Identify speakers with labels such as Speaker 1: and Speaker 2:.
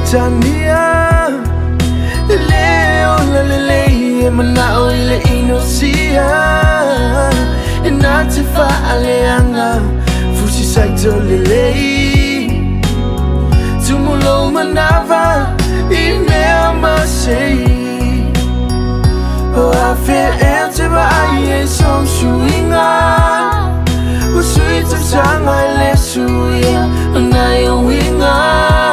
Speaker 1: Tania Leo la lele Manao ile inosia Inatifa aleanga Fusi saito lele Tumulo manava Ine amasei Oh, I feel empty, but I ain't so sweet. Sweet of song, I let you in. And I am winner.